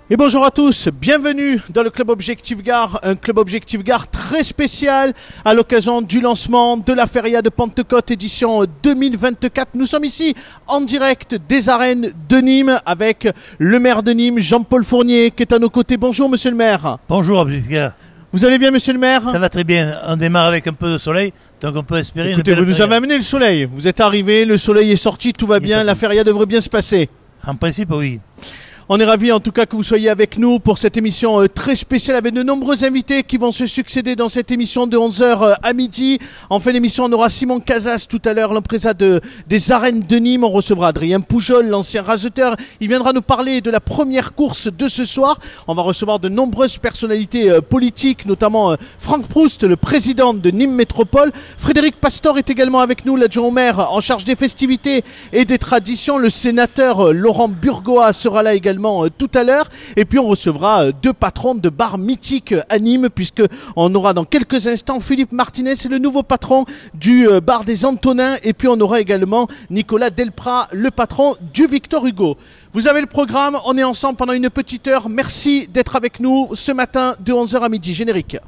Et bonjour à tous, bienvenue dans le Club Objectif Gare, un Club Objectif Gare très spécial à l'occasion du lancement de la Feria de Pentecôte édition 2024. Nous sommes ici en direct des arènes de Nîmes avec le maire de Nîmes, Jean-Paul Fournier, qui est à nos côtés. Bonjour monsieur le maire. Bonjour Objectif Gare. Vous allez bien monsieur le maire? Ça va très bien, on démarre avec un peu de soleil, donc on peut espérer... Écoutez, vous nous avez amené le soleil, vous êtes arrivé, le soleil est sorti, tout va bien, la Feria devrait bien se passer. En principe, oui. On est ravis en tout cas que vous soyez avec nous pour cette émission très spéciale avec de nombreux invités qui vont se succéder dans cette émission de 11h à midi. En fin d'émission, on aura Simon Casas tout à l'heure, l'empresa des arènes de Nîmes. On recevra Adrien Poujol, l'ancien raseteur. Il viendra nous parler de la première course de ce soir. On va recevoir de nombreuses personnalités politiques, notamment Franck Proust, le président de Nîmes Métropole. Frédéric Pastor est également avec nous, l'adjoint au maire en charge des festivités et des traditions. Le sénateur Laurent Burgoa sera là également tout à l'heure, et puis on recevra deux patrons de bars mythiques à Nîmes, puisque on aura dans quelques instants Philippe Martinez, c'est le nouveau patron du bar des Antonins, et puis on aura également Nicolas Delprat, le patron du Victor Hugo. Vous avez le programme, on est ensemble pendant une petite heure. Merci d'être avec nous ce matin de 11h à midi. Générique.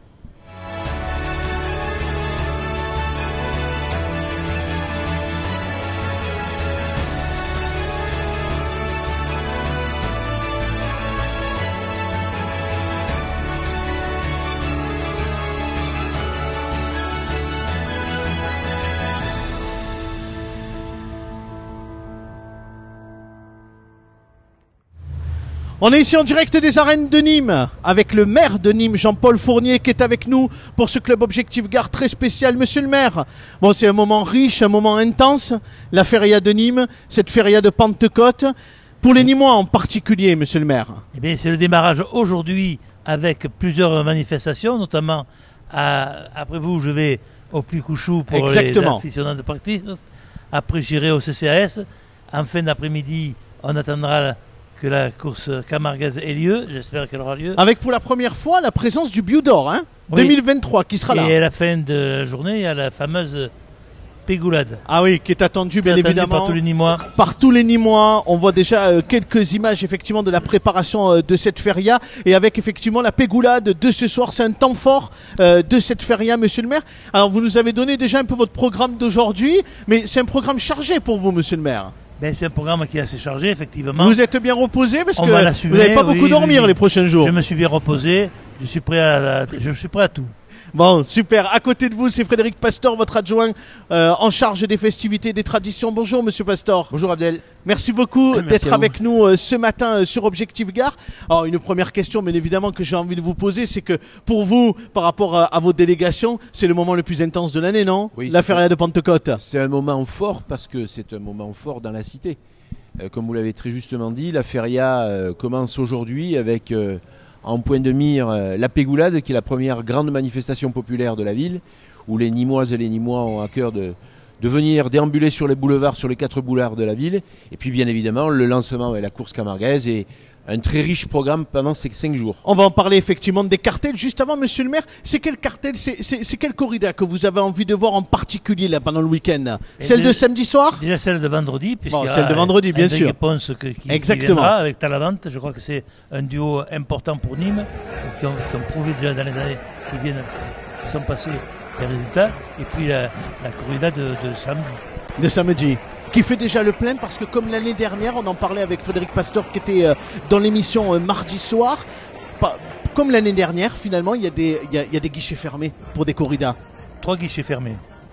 On est ici en direct des arènes de Nîmes avec le maire de Nîmes, Jean-Paul Fournier, qui est avec nous pour ce Club Objectif Gare très spécial. Monsieur le maire, bon, c'est un moment riche, un moment intense, la Feria de Nîmes, cette Feria de Pentecôte. Pour les Nîmois en particulier, monsieur le maire. Eh bien, c'est le démarrage aujourd'hui avec plusieurs manifestations, notamment après vous, je vais au Puy-Couchou pour les aficionados de partie. Après, j'irai au CCAS. En fin d'après-midi, on attendra que la course camarguaise ait lieu, j'espère qu'elle aura lieu. Avec pour la première fois la présence du Biodor, hein, oui. 2023 qui sera là. Et à la fin de la journée, il y a la fameuse Pégoulade. Ah oui, qui est attendue bien évidemment par tous les Nîmois. Par tous les Nîmois. On voit déjà quelques images effectivement de la préparation de cette feria, et avec effectivement la Pégoulade de ce soir. C'est un temps fort de cette feria, monsieur le maire. Alors vous nous avez donné déjà un peu votre programme d'aujourd'hui, mais c'est un programme chargé pour vous, monsieur le maire. Ben, c'est un programme qui est assez chargé, effectivement. Vous êtes bien reposé parce que vous n'allez pas beaucoup dormir les prochains jours. Je me suis bien reposé, je suis prêt à tout. Bon, super. À côté de vous, c'est Frédéric Pastor, votre adjoint en charge des festivités et des traditions. Bonjour, monsieur Pastor. Bonjour, Abdel. Merci beaucoup d'être avec nous ce matin sur Objectif Gare. Alors, une première question, bien évidemment, que j'ai envie de vous poser, c'est que pour vous, par rapport à vos délégations, c'est le moment le plus intense de l'année, non? Oui, la Feria de Pentecôte. C'est un moment fort parce que c'est un moment fort dans la cité. Comme vous l'avez très justement dit, la Feria commence aujourd'hui avec... en point de mire la Pégoulade, qui est la première grande manifestation populaire de la ville, où les Nîmoises et les Nîmois ont à cœur de venir déambuler sur les boulevards, sur les 4 boulevards de la ville. Et puis bien évidemment le lancement et la course camarguaise et un très riche programme pendant ces 5 jours. On va en parler effectivement des cartels. Juste avant, monsieur le maire, c'est quel cartel, c'est quelle corrida que vous avez envie de voir en particulier là pendant le week-end? Celle de samedi soir? Déjà celle de vendredi, bon, celle de vendredi, bien sûr. Qui viendra avec Talavante. Je crois que c'est un duo important pour Nîmes, qui ont prouvé déjà dans les années qui sont passées les résultats. Et puis la corrida de samedi. De samedi. Qui fait déjà le plein, parce que comme l'année dernière, on en parlait avec Frédéric Pastor qui était dans l'émission mardi soir, comme l'année dernière finalement il y a des guichets fermés pour des corridas. 3 guichets fermés,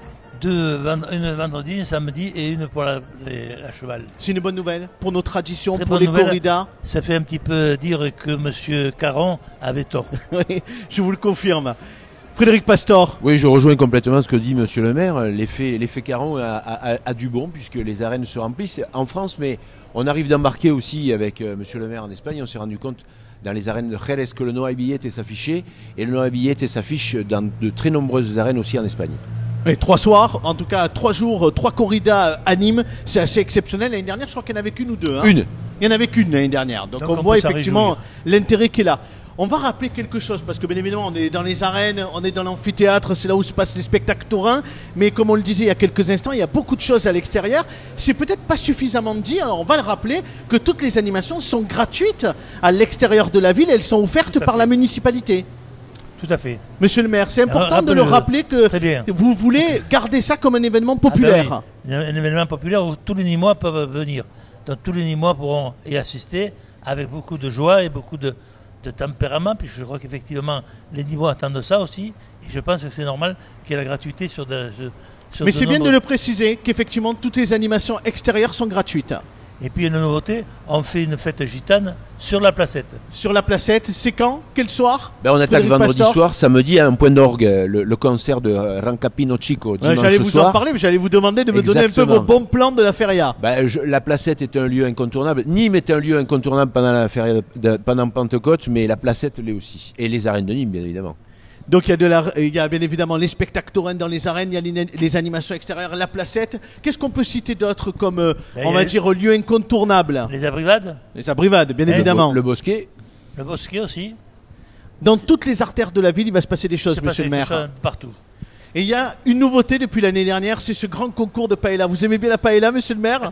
une vendredi, un samedi et une pour la cheval. C'est une bonne nouvelle pour nos traditions, pour les corridas. Ça fait un petit peu dire que M. Caron avait tort. Oui, je vous le confirme. Frédéric Pastor. Oui, je rejoins complètement ce que dit monsieur le maire. L'effet Caron a du bon, puisque les arènes se remplissent en France, mais on arrive d'embarquer aussi avec monsieur le maire en Espagne. On s'est rendu compte dans les arènes de Jerez que le Noa Billete s'affichait, et le Noa Billete s'affiche dans de très nombreuses arènes aussi en Espagne. Et 3 soirs, en tout cas 3 jours, 3 corridas à Nîmes, c'est assez exceptionnel. L'année dernière, je crois qu'il n'y en avait qu'une ou deux. Hein. Une. Il n'y en avait qu'une l'année dernière. Donc on voit effectivement l'intérêt qui est là. On va rappeler quelque chose, parce que bien évidemment, on est dans les arènes, on est dans l'amphithéâtre, c'est là où se passent les spectacles taurins. Mais comme on le disait il y a quelques instants, il y a beaucoup de choses à l'extérieur. C'est peut-être pas suffisamment dit, alors on va le rappeler, que toutes les animations sont gratuites à l'extérieur de la ville. Elles sont offertes par la municipalité. Tout à fait. Monsieur le maire, c'est important de le rappeler que vous voulez garder ça comme un événement populaire. Un événement populaire où tous les Nîmois peuvent venir. Donc tous les Nîmois pourront y assister avec beaucoup de joie et beaucoup de tempérament, puis je crois qu'effectivement les Nîmois attendent ça aussi, et je pense que c'est normal qu'il y ait la gratuité sur Mais c'est bien de le préciser, qu'effectivement toutes les animations extérieures sont gratuites. Et puis une nouveauté, on fait une fête gitane sur la placette. Sur la placette, c'est quand? Quel soir? On attaque vendredi soir, samedi à un point d'orgue, le concert de Rancapino Chico dimanche soir. J'allais vous en parler, mais j'allais vous demander de me donner un peu vos bons plans de la feria. La placette est un lieu incontournable. Nîmes est un lieu incontournable pendant la feria pendant Pentecôte, mais la placette l'est aussi. Et les arènes de Nîmes, bien évidemment. Donc il y a bien évidemment les spectacles taurins dans les arènes, il y a les animations extérieures, la placette. Qu'est-ce qu'on peut citer d'autre comme, on va dire, lieu incontournable? Les abrivades. Les abrivades, bien évidemment. Le bosquet. Le bosquet aussi. Dans toutes les artères de la ville, il va se passer des choses, monsieur le maire. Partout. Et il y a une nouveauté depuis l'année dernière, c'est ce grand concours de paella. Vous aimez bien la paella, monsieur le maire?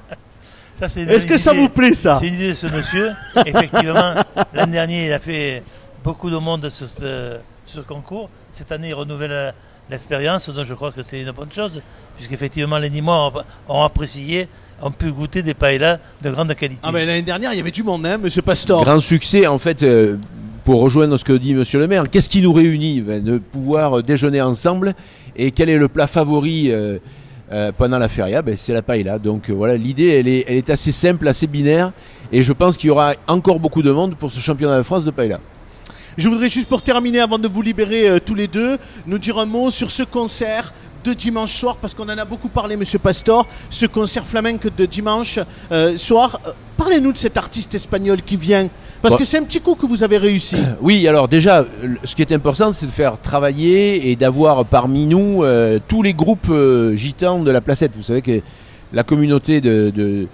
Est-ce que ça vous plaît, ça? C'est une idée de ce monsieur. Effectivement, l'année dernière, il a fait beaucoup de monde sur ce concours. Cette année, il renouvelle l'expérience, donc je crois que c'est une bonne chose, puisqu'effectivement, les Nîmois ont apprécié, ont pu goûter des paellas de grande qualité. Mais l'année dernière, il y avait du monde, hein, monsieur Pastor. Grand succès, en fait, pour rejoindre ce que dit monsieur le maire. Qu'est-ce qui nous réunit? De pouvoir déjeuner ensemble. Et quel est le plat favori pendant la feria? C'est la paella. Donc voilà, l'idée, elle est assez simple, assez binaire. Et je pense qu'il y aura encore beaucoup de monde pour ce championnat de France de paella. Je voudrais juste, pour terminer, avant de vous libérer tous les deux, nous dire un mot sur ce concert de dimanche soir, parce qu'on en a beaucoup parlé, monsieur Pastor, ce concert flamenco de dimanche soir. Parlez-nous de cet artiste espagnol qui vient, parce que c'est un petit coup que vous avez réussi. Oui, alors déjà, ce qui est important, c'est de faire travailler et d'avoir parmi nous tous les groupes gitans de la placette. Vous savez que la communauté de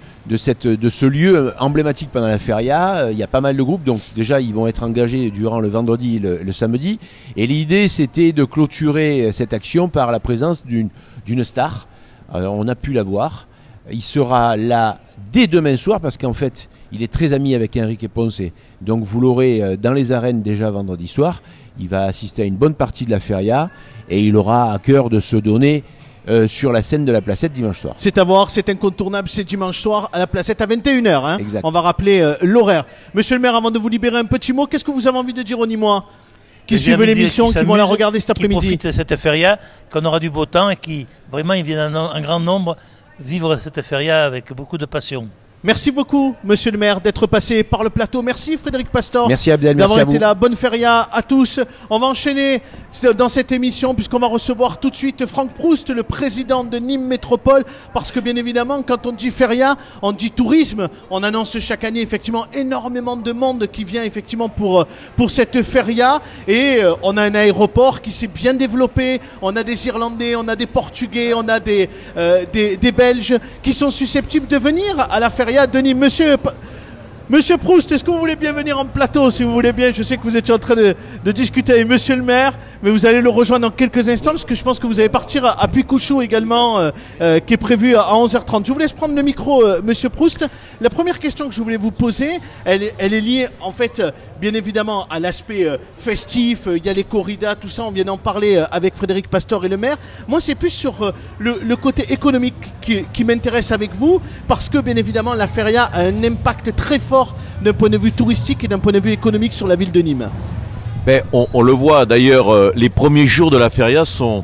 ce lieu emblématique pendant la feria, il y a pas mal de groupes, donc déjà ils vont être engagés durant le vendredi et le samedi, et l'idée c'était de clôturer cette action par la présence d'une star. Alors, on a pu la voir, il sera là dès demain soir, parce qu'en fait il est très ami avec Enrique Ponce, donc vous l'aurez dans les arènes déjà vendredi soir. Il va assister à une bonne partie de la feria, et il aura à cœur de se donner sur la scène de la placette dimanche soir. C'est à voir, c'est incontournable, c'est dimanche soir à la placette à 21h. Hein. Exact. On va rappeler l'horaire. Monsieur le maire, avant de vous libérer, un petit mot, qu'est-ce que vous avez envie de dire aux Nîmois qui suivent l'émission, qui vont la regarder cet après-midi? Qui profitent de cette feria, qu'on aura du beau temps et qui vraiment ils viennent en grand nombre vivre cette feria avec beaucoup de passion. Merci beaucoup, monsieur le maire, d'être passé par le plateau. Merci Frédéric Pastor. Merci Abdel, merci d'avoir été là. Bonne feria à tous. On va enchaîner dans cette émission puisqu'on va recevoir tout de suite Franck Proust, le président de Nîmes Métropole, parce que bien évidemment, quand on dit feria, on dit tourisme. On annonce chaque année effectivement énormément de monde qui vient effectivement pour cette feria, et on a un aéroport qui s'est bien développé. On a des Irlandais, on a des Portugais, on a des Belges qui sont susceptibles de venir à la feria de Nîmes. Monsieur Proust, est-ce que vous voulez bien venir en plateau, si vous voulez bien? Je sais que vous étiez en train de discuter avec monsieur le maire, mais vous allez le rejoindre dans quelques instants, parce que je pense que vous allez partir à Puicouchou également, qui est prévu à 11h30. Je vous laisse prendre le micro, monsieur Proust. La première question que je voulais vous poser, elle est liée en fait bien évidemment à l'aspect festif. Il y a les corridas, tout ça, on vient d'en parler avec Frédéric Pastor et le maire. Moi, c'est plus sur le côté économique qui m'intéresse avec vous, parce que bien évidemment la feria a un impact très fort d'un point de vue touristique et d'un point de vue économique sur la ville de Nîmes. On le voit d'ailleurs, les premiers jours de la feria sont,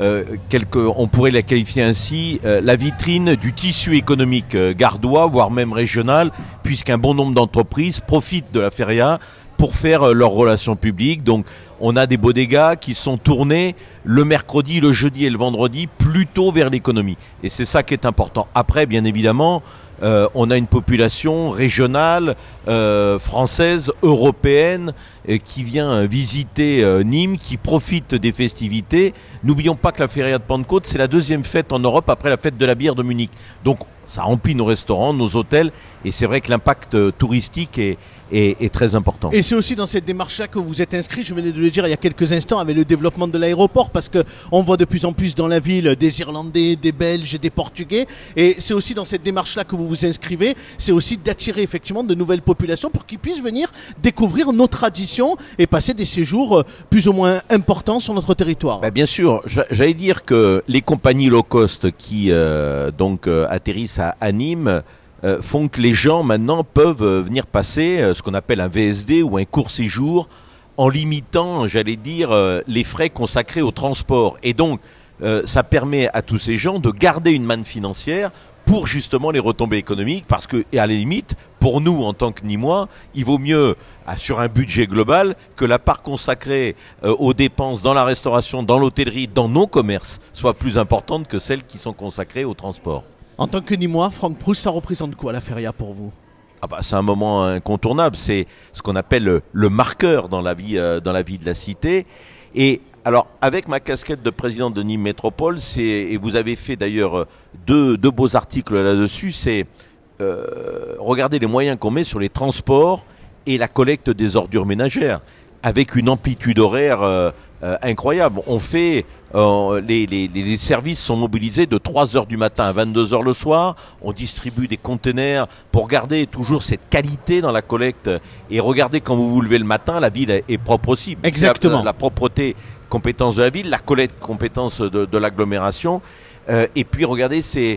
on pourrait la qualifier ainsi, la vitrine du tissu économique gardois, voire même régional, puisqu'un bon nombre d'entreprises profitent de la feria pour faire leurs relations publiques. Donc on a des bodegas qui sont tournés le mercredi, le jeudi et le vendredi plutôt vers l'économie. Et c'est ça qui est important. Après, bien évidemment, on a une population régionale, française, européenne, qui vient visiter Nîmes, qui profite des festivités. N'oublions pas que la Feria de Pentecôte, c'est la deuxième fête en Europe après la fête de la bière de Munich. Donc ça remplit nos restaurants, nos hôtels, et c'est vrai que l'impact touristique est est très important. Et c'est aussi dans cette démarche-là que vous êtes inscrit, je venais de le dire il y a quelques instants, avec le développement de l'aéroport, parce qu'on voit de plus en plus dans la ville des Irlandais, des Belges, des Portugais, et c'est aussi dans cette démarche-là que vous vous inscrivez, c'est aussi d'attirer effectivement de nouvelles populations pour qu'ils puissent venir découvrir nos traditions et passer des séjours plus ou moins importants sur notre territoire. Bien sûr, j'allais dire que les compagnies low cost qui atterrissent à Nîmes font que les gens maintenant peuvent venir passer ce qu'on appelle un VSD ou un court séjour en limitant, j'allais dire, les frais consacrés au transport. Et donc, ça permet à tous ces gens de garder une manne financière pour justement les retombées économiques, parce que, et à la limite, pour nous en tant que Nîmois, il vaut mieux, sur un budget global, que la part consacrée aux dépenses dans la restauration, dans l'hôtellerie, dans nos commerces, soit plus importante que celles qui sont consacrées au transport. En tant que Nîmois, Franck Proust, ça représente quoi la feria pour vous ? C'est un moment incontournable, c'est ce qu'on appelle le marqueur dans la vie de la cité. Et alors, avec ma casquette de président de Nîmes Métropole, et vous avez fait d'ailleurs deux beaux articles là-dessus, c'est regarder les moyens qu'on met sur les transports et la collecte des ordures ménagères, avec une amplitude horaire incroyable. On fait les services sont mobilisés de 3h du matin à 22h le soir. On distribue des conteneurs pour garder toujours cette qualité dans la collecte. Et regardez, quand vous vous levez le matin, la ville est propre aussi. Exactement. La propreté, compétence de la ville, la collecte, compétence de l'agglomération. Et puis regardez ces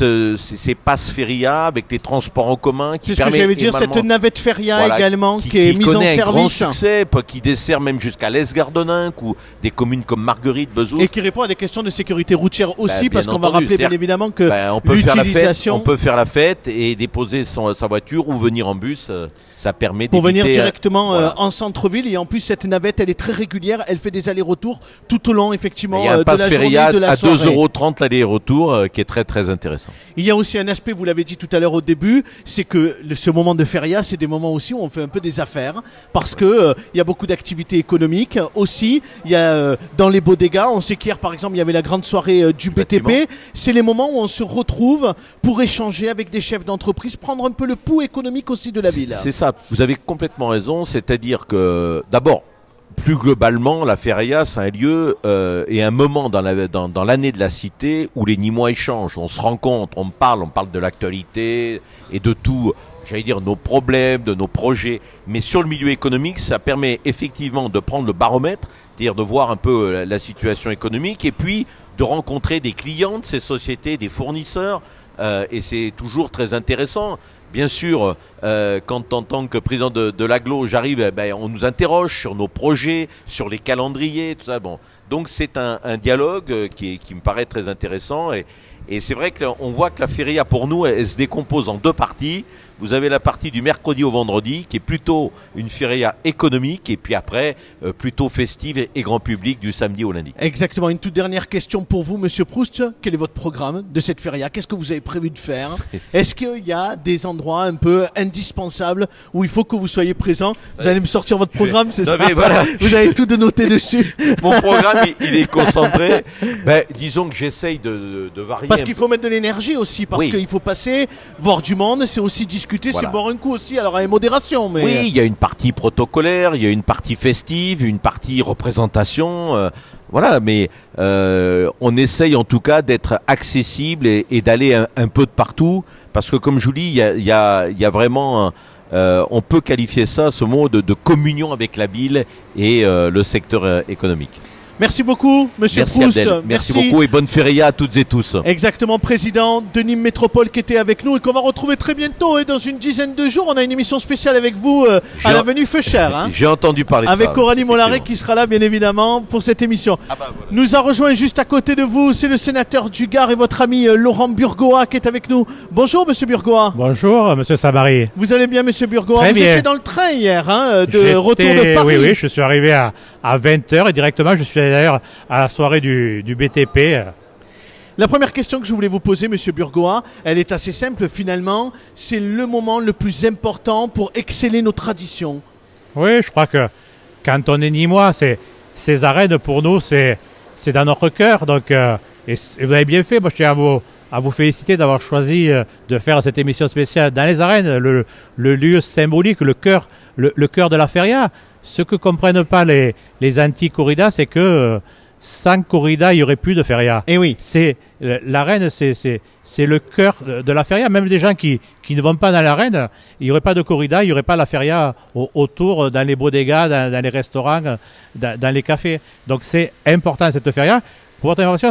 passes feria avec les transports en commun qui c'est ce que j'allais dire, cette navette feria également qui est mise en service, un grand succès, qui dessert même jusqu'à l'Est-Gardoninck ou des communes comme Marguerite, Bezout, et qui répond à des questions de sécurité routière aussi, parce qu'on va rappeler bien évidemment que on peut faire la fête et déposer sa voiture ou venir en bus. Ça permet pour venir directement en centre-ville, et en plus cette navette elle est très régulière, elle fait des allers-retours tout au long effectivement de la journée, de la soirée. À 2,30 € l'aller-retour qui est très très intéressant. Il y a aussi un aspect, vous l'avez dit tout à l'heure au début, c'est que ce moment de feria, c'est des moments aussi où on fait un peu des affaires, parce que il y a beaucoup d'activités économiques aussi. Il y a dans les bodegas, on sait qu'hier par exemple il y avait la grande soirée du BTP. C'est les moments où on se retrouve pour échanger avec des chefs d'entreprise, prendre un peu le pouls économique aussi de la ville. C'est ça. Vous avez complètement raison, c'est-à-dire que d'abord, plus globalement, la feria, c'est un lieu et un moment dans l'année de la cité où les Nîmois échangent, on se rencontre, on parle de l'actualité et de tout, j'allais dire, nos problèmes, de nos projets. Mais sur le milieu économique, ça permet effectivement de prendre le baromètre, c'est-à-dire de voir un peu la situation économique et puis de rencontrer des clients de ces sociétés, des fournisseurs, et c'est toujours très intéressant. Bien sûr, quand en tant que président de l'agglo, j'arrive, on nous interroge sur nos projets, sur les calendriers, tout ça. Bon, donc c'est un dialogue qui me paraît très intéressant. Et c'est vrai qu'on voit que la feria, pour nous, elle se décompose en deux parties. Vous avez la partie du mercredi au vendredi, qui est plutôt une feria économique, et puis après, plutôt festive et grand public du samedi au lundi. Exactement. Une toute dernière question pour vous, Monsieur Proust. Quel est votre programme de cette feria? Qu'est-ce que vous avez prévu de faire? Est-ce qu'il y a des endroits un peu indispensables où il faut que vous soyez présent? Vous allez me sortir votre programme, c'est ça? Voilà. Vous avez tout de noter dessus. Mon programme, il est concentré. Disons que j'essaye de varier. Parce qu'il faut mettre de l'énergie aussi, parce qu'il faut passer, voir du monde, c'est aussi discuter, c'est boire un coup aussi, alors avec modération. Mais... Oui, il y a une partie protocolaire, il y a une partie festive, une partie représentation, voilà, mais on essaye en tout cas d'être accessible et d'aller un peu de partout, parce que comme je vous dis, il y a vraiment... on peut qualifier ça, ce mot de communion avec la ville et le secteur économique. Merci beaucoup, Monsieur Proust. Merci beaucoup et bonne feria à toutes et tous. Exactement, président de Nîmes Métropole qui était avec nous et qu'on va retrouver très bientôt. Et dans une dizaine de jours, on a une émission spéciale avec vous à l'avenue Feuchère. J'ai entendu parler de ça. Avec Coralie Mollaret qui sera là, bien évidemment, pour cette émission. Voilà. Nous a rejoint juste à côté de vous, c'est le sénateur du Gard et votre ami Laurent Burgoa qui est avec nous. Bonjour, Monsieur Burgoa. Bonjour, Monsieur Sabary. Vous allez bien, Monsieur Burgoa? Très vous bien. étiez dans le train hier, de retour de Paris. Oui, je suis arrivé à 20h et directement, je suis d'ailleurs à la soirée du BTP. La première question que je voulais vous poser, Monsieur Burgoa, elle est assez simple finalement. C'est le moment le plus important pour exceller nos traditions. Oui, je crois que quand on est Nîmois, ces arènes pour nous, c'est dans notre cœur. Donc, et vous avez bien fait. Moi, je tiens à vous à vous féliciter d'avoir choisi de faire cette émission spéciale dans les arènes, le lieu symbolique, le cœur de la feria. Ce que comprennent pas les anti-corridas, c'est que sans corrida, il n'y aurait plus de feria. Et oui. L'arène, c'est le cœur de la feria. Même des gens qui ne vont pas dans l'arène, il n'y aurait pas de corrida, il n'y aurait pas la feria autour, dans les bodegas, dans les restaurants, dans les cafés. Donc c'est important cette feria. Pour votre information,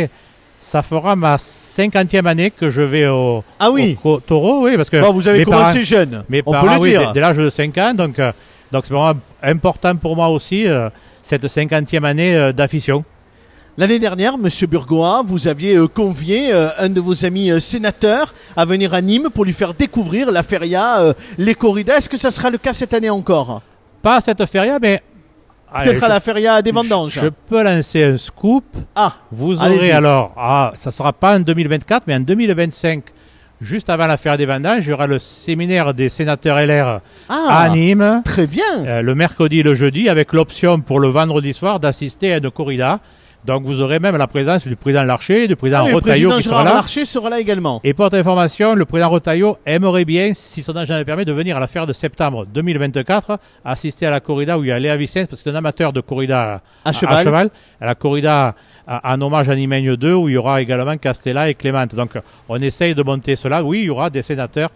ça fera ma 50e année que je vais au taureau. Oui, parce que vous avez commencé jeune, on peut le dire. Dès l'âge de 5 ans, donc c'est vraiment important pour moi aussi, cette 50e année d'affection. L'année dernière, Monsieur Burgoa, vous aviez convié un de vos amis sénateurs à venir à Nîmes pour lui faire découvrir la feria, les corridas. Est-ce que ça sera le cas cette année encore? Pas cette feria, mais... Peut-être à la feria des vendanges. Je peux lancer un scoop. Vous aurez alors, ça ne sera pas en 2024, mais en 2025, juste avant la feria des vendanges, il y aura le séminaire des sénateurs LR à Nîmes. Très bien. Le mercredi et le jeudi, avec l'option pour le vendredi soir d'assister à une corrida. Donc vous aurez même la présence du président Larcher, du président Retailleau qui sera là. Larcher sera là également. Et pour votre information, le président Retailleau aimerait bien, si son agenda le permet, de venir à la feria de septembre 2024, assister à la corrida où il y a Léa Vicens, parce que c'est un amateur de corrida à cheval, à la corrida en hommage à Nimeigne 2, où il y aura également Castella et Clémente. Donc on essaye de monter cela. Oui, il y aura des sénateurs.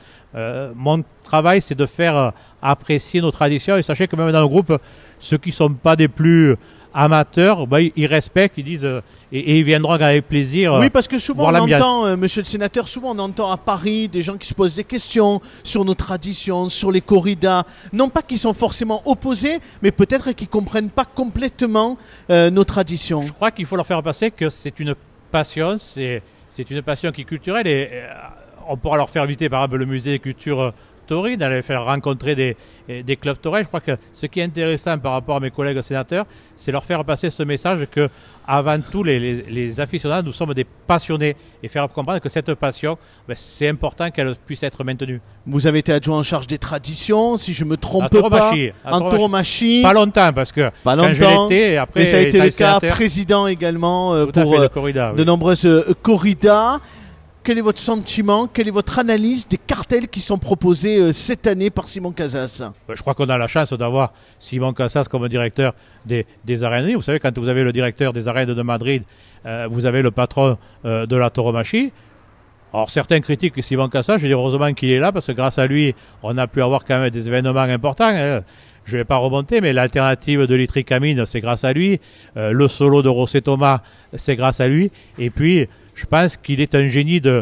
Mon travail, c'est de faire apprécier nos traditions. Et sachez que même dans le groupe, ceux qui ne sont pas des plus amateurs, ils respectent, ils disent et ils viendront avec plaisir. Oui, parce que souvent on entend, monsieur le sénateur, souvent on entend à Paris des gens qui se posent des questions sur nos traditions, sur les corridas, non pas qu'ils sont forcément opposés, mais peut-être qu'ils comprennent pas complètement nos traditions. Je crois qu'il faut leur faire passer que c'est une passion, c'est une passion qui est culturelle et on pourra leur faire visiter par exemple le musée des cultures taurines, d'aller faire rencontrer des clubs taurins. Je crois que ce qui est intéressant par rapport à mes collègues sénateurs, c'est leur faire passer ce message que, avant tout, les aficionados, nous sommes des passionnés et faire comprendre que cette passion, c'est important qu'elle puisse être maintenue. Vous avez été adjoint en charge des traditions, si je me trompe pas, en tauromachie. Pas longtemps, parce que quand je l'étais, et après, mais ça a été le cas, président également pour de nombreuses corridas. Quel est votre sentiment, quelle est votre analyse des cartels qui sont proposés cette année par Simon Casas? Je crois qu'on a la chance d'avoir Simon Casas comme directeur des arènes. Vous savez, quand vous avez le directeur des arènes de Madrid, vous avez le patron de la tauromachie. Alors certains critiquent Simon Casas, je dis heureusement qu'il est là, parce que grâce à lui, on a pu avoir quand même des événements importants. Je ne vais pas remonter, mais l'alternative de Litry Camine, c'est grâce à lui. Le solo de José Thomas, c'est grâce à lui. Et puis, je pense qu'il est un génie de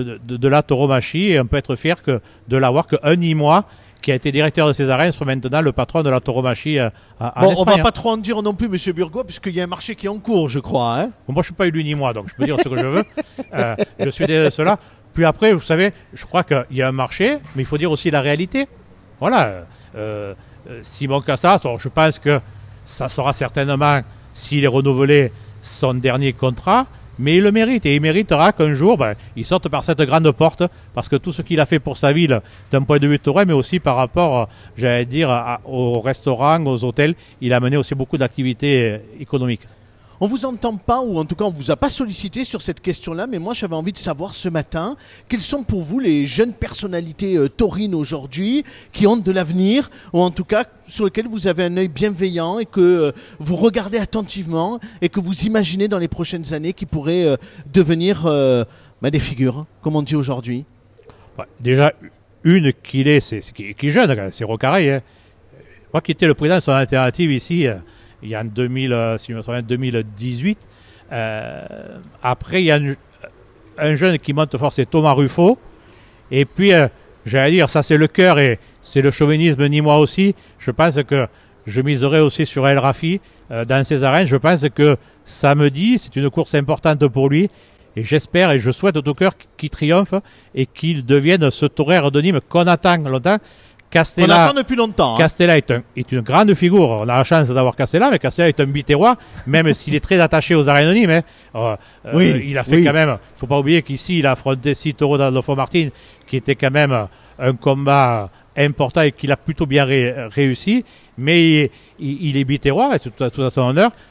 la tauromachie et on peut être fier de l'avoir qu'un Nîmois qui a été directeur de ces arènes soit maintenant le patron de la tauromachie en Espagne. On va pas trop en dire non plus, monsieur Burgoa, puisqu'il y a un marché qui est en cours, je crois. Hein. Bon, moi, je suis pas élu Nîmois, donc je peux dire ce que je veux. Je suis derrière cela. Puis après, vous savez, je crois qu'il y a un marché, mais il faut dire aussi la réalité. Voilà. Simon Casas, je pense que ça sera certainement, s'il est renouvelé, son dernier contrat. Mais il le mérite et il méritera qu'un jour, il sorte par cette grande porte, parce que tout ce qu'il a fait pour sa ville, d'un point de vue taurin, mais aussi par rapport, j'allais dire, aux restaurants, aux hôtels, il a mené aussi beaucoup d'activités économiques. On vous entend pas, ou en tout cas on vous a pas sollicité sur cette question-là, mais moi j'avais envie de savoir ce matin, quelles sont pour vous les jeunes personnalités taurines aujourd'hui, qui ont de l'avenir, ou en tout cas sur lesquelles vous avez un œil bienveillant et que vous regardez attentivement et que vous imaginez dans les prochaines années qui pourraient devenir des figures, comme on dit aujourd'hui. Déjà, une qui est jeune, c'est Rocaray. Hein. Moi qui étais le président de son alternative ici, il y a en 2018. Après, il y a un jeune qui monte fort, c'est Thomas Ruffo. Et puis, j'allais dire, ça c'est le cœur et c'est le chauvinisme nîmois aussi. Je pense que je miserai aussi sur El Rafi dans ses arènes. Je pense que samedi, c'est une course importante pour lui. Et j'espère et je souhaite de tout cœur qu'il triomphe et qu'il devienne ce torero de Nîmes qu'on attend longtemps. Castella, on attend depuis longtemps. Castella est une grande figure. On a la chance d'avoir Castella, mais Castella est un biterrois, même s'il est très attaché aux arènes de Nîmes. Il a fait quand même. Il ne faut pas oublier qu'ici, il a affronté 6 taureaux d'Adolfo Martin, qui était quand même un combat important et qu'il a plutôt bien réussi. Mais il est biterrois, et tout à son honneur.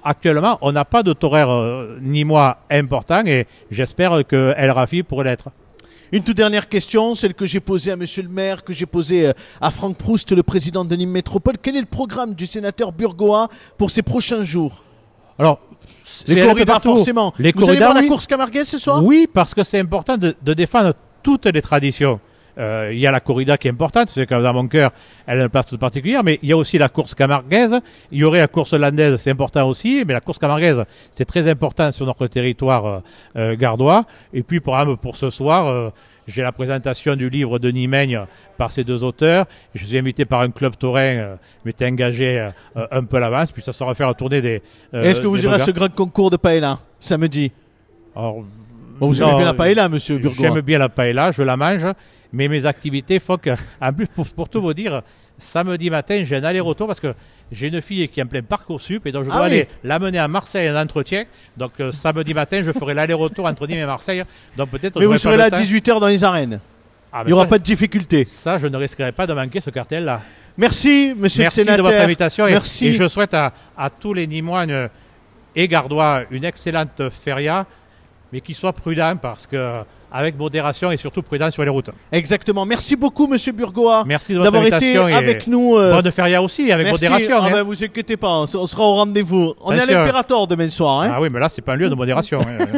actuellement, on n'a pas de taureau ni moi important et j'espère que El Rafi pourrait l'être. Une toute dernière question, celle que j'ai posée à monsieur le maire, que j'ai posée à Franck Proust, le président de Nîmes Métropole. Quel est le programme du sénateur burgois pour ces prochains jours? Alors, les corridas forcément. Vous allez voir la course camarguaise ce soir? Oui, parce que c'est important de défendre toutes les traditions. Il y a la corrida qui est importante, c'est que dans mon cœur, elle a une place toute particulière, mais il y a aussi la course camarguaise, il y aurait la course landaise, c'est important aussi, mais la course camarguaise, c'est très important sur notre territoire gardois. Et puis, par exemple, pour ce soir, j'ai la présentation du livre de Nimeigne par ces deux auteurs. Je suis invité par un club taurin, m'étais engagé un peu à l'avance, puis ça sera faire tourner des... Est-ce que vous irez à ce grand concours de paella, samedi? Alors, vous aimez bien la paella, monsieur Burgois? J'aime bien la paella, je la mange, mais mes activités font que, en plus, pour tout vous dire, samedi matin, j'ai un aller-retour parce que j'ai une fille qui est en plein Parcoursup et donc je dois aller l'amener à Marseille en entretien. Donc samedi matin, je ferai l'aller-retour entre Nîmes et Marseille. Donc peut-être. Mais vous serez là à 18h dans les arènes. Il n'y aura pas de difficulté. Ça, je ne risquerai pas de manquer ce cartel-là. Merci, monsieur le sénateur. Merci de votre invitation. Merci. Et je souhaite à tous les Nîmois et Gardois une excellente feria, mais qu'ils soient prudents parce que avec modération et surtout prudent sur les routes. Exactement. Merci beaucoup, monsieur Burgois. Merci de votre invitation d'avoir été avec nous. Bonne feria aussi, avec modération. Ah ben, vous inquiétez pas, on sera au rendez-vous. On est à l'Impérator demain soir. Hein. Ah oui, mais là, c'est pas un lieu de modération.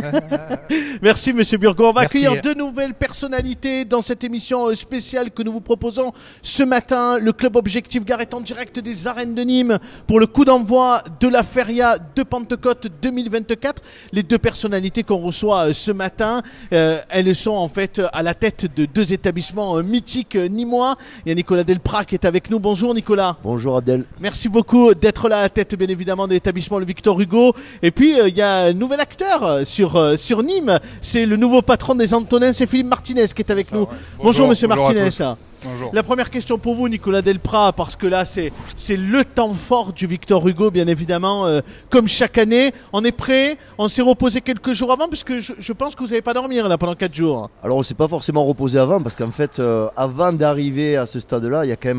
Merci, monsieur Burgois. On va accueillir deux nouvelles personnalités dans cette émission spéciale que nous vous proposons ce matin. Le club Objectif Gare est en direct des arènes de Nîmes pour le coup d'envoi de la feria de Pentecôte 2024. Les deux personnalités qu'on reçoit ce matin, elles sont en fait à la tête de deux établissements mythiques nîmois. Il y a Nicolas Delprat qui est avec nous. Bonjour Nicolas. Bonjour Abdel. Merci beaucoup d'être là à la tête bien évidemment de l'établissement le Victor Hugo. Et puis il y a un nouvel acteur sur Nîmes. C'est le nouveau patron des Antonins, c'est Philippe Martinez qui est avec nous. Ouais. Bonjour monsieur Martinez. Bonjour. La première question pour vous, Nicolas Delprat, parce que là, c'est le temps fort du Victor Hugo, bien évidemment, comme chaque année. On est prêt, on s'est reposé quelques jours avant, puisque je pense que vous n'allez pas dormir là pendant 4 jours. Alors, on ne s'est pas forcément reposé avant, parce qu'en fait, avant d'arriver à ce stade-là, il y a quand même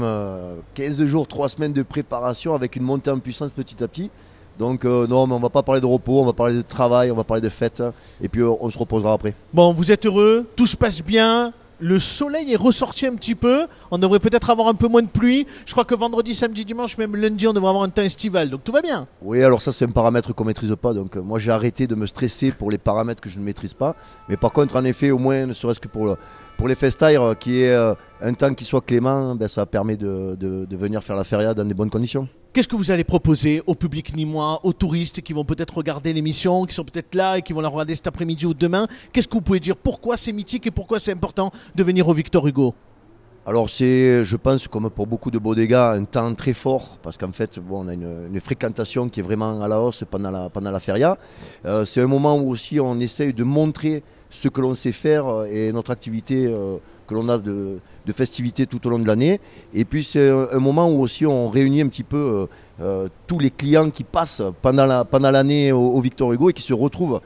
15 jours, 3 semaines de préparation avec une montée en puissance petit à petit. Donc non, mais on va pas parler de repos, on va parler de travail, on va parler de fête, et puis on se reposera après. Bon, vous êtes heureux, tout se passe bien. Le soleil est ressorti un petit peu. On devrait peut-être avoir un peu moins de pluie. Je crois que vendredi, samedi, dimanche, même lundi, on devrait avoir un temps estival. Donc tout va bien. Oui, alors ça, c'est un paramètre qu'on ne maîtrise pas. Donc moi, j'ai arrêté de me stresser pour les paramètres que je ne maîtrise pas. Mais par contre, en effet, au moins, ne serait-ce que pour les festaires, qui est un temps qui soit clément, ben, ça permet de venir faire la feria dans des bonnes conditions. Qu'est-ce que vous allez proposer au public nîmois, aux touristes qui vont peut-être regarder l'émission, qui sont peut-être là et qui vont la regarder cet après-midi ou demain? Qu'est-ce que vous pouvez dire? Pourquoi c'est mythique et pourquoi c'est important de venir au Victor Hugo? Alors c'est, je pense, comme pour beaucoup de bodegas, un temps très fort, parce qu'en fait, bon, on a une fréquentation qui est vraiment à la hausse pendant la feria. C'est un moment où aussi on essaye de montrer ce que l'on sait faire et notre activité que l'on a de festivités tout au long de l'année. Et puis c'est un moment où aussi on réunit un petit peu tous les clients qui passent pendant l'année au Victor Hugo et qui se retrouvent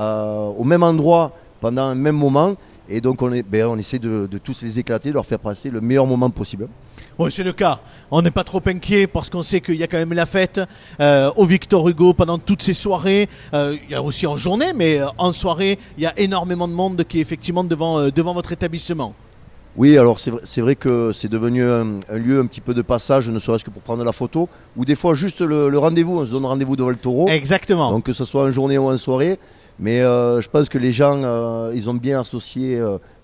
au même endroit pendant un même moment. Et donc on essaie de tous les éclater, de leur faire passer le meilleur moment possible. Bon, c'est le cas. On n'est pas trop inquiet parce qu'on sait qu'il y a quand même la fête au Victor Hugo pendant toutes ces soirées. Il y a aussi en journée, mais en soirée, il y a énormément de monde qui est effectivement devant votre établissement. Oui, alors c'est vrai que c'est devenu un lieu un petit peu de passage, ne serait-ce que pour prendre la photo, ou des fois juste le rendez-vous, on se donne rendez-vous devant le taureau. Exactement. Donc que ce soit en journée ou en soirée. Mais je pense que les gens, ils ont bien associé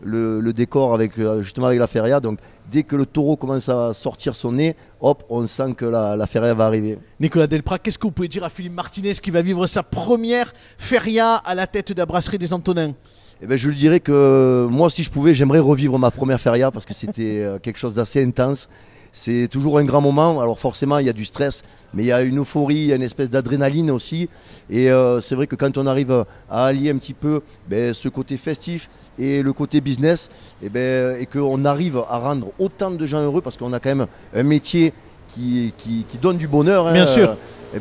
le décor justement avec la feria. Donc dès que le taureau commence à sortir son nez, hop, on sent que la feria va arriver. Nicolas Delprat, qu'est-ce que vous pouvez dire à Philippe Martinez qui va vivre sa première feria à la tête de la brasserie des Antonins? Eh ben, je lui dirais que moi, si je pouvais, j'aimerais revivre ma première feria parce que c'était quelque chose d'assez intense. C'est toujours un grand moment. Alors forcément, il y a du stress, mais il y a une euphorie, il y a une espèce d'adrénaline aussi. Et c'est vrai que quand on arrive à allier un petit peu ce côté festif et le côté business, et qu'on arrive à rendre autant de gens heureux, parce qu'on a quand même un métier qui donne du bonheur. Bien sûr.